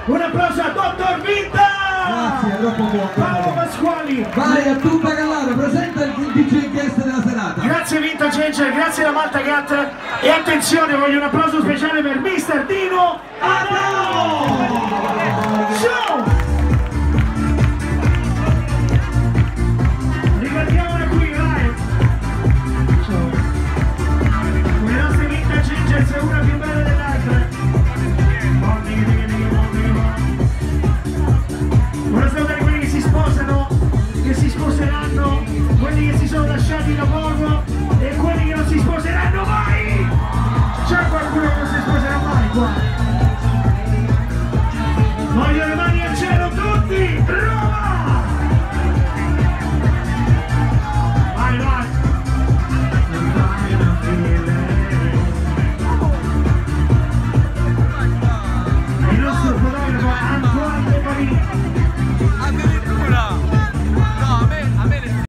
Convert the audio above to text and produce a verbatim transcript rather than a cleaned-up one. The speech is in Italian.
Un applauso a Dottor Vinta! Grazie, troppo buono. Paolo Pasquali! Vai a Tutta Gallaro, presenta il D J guest della serata. Grazie Vintage Angel, grazie alla Malta Cat e attenzione, voglio un applauso speciale per mister Dino Arao!